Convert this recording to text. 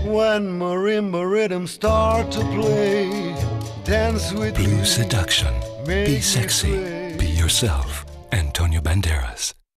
When marimba rhythms start to play, dance with Pipilu me. Seduction. Be Make me sexy. sway. Be yourself. Antonio Banderas.